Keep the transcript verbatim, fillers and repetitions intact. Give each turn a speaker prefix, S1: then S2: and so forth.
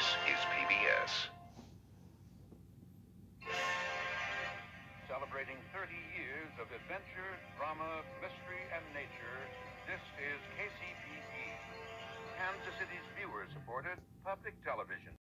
S1: is P B S.
S2: Celebrating thirty years of adventure, drama, mystery, and nature, this is K C P E, Kansas City's viewer-supported public television.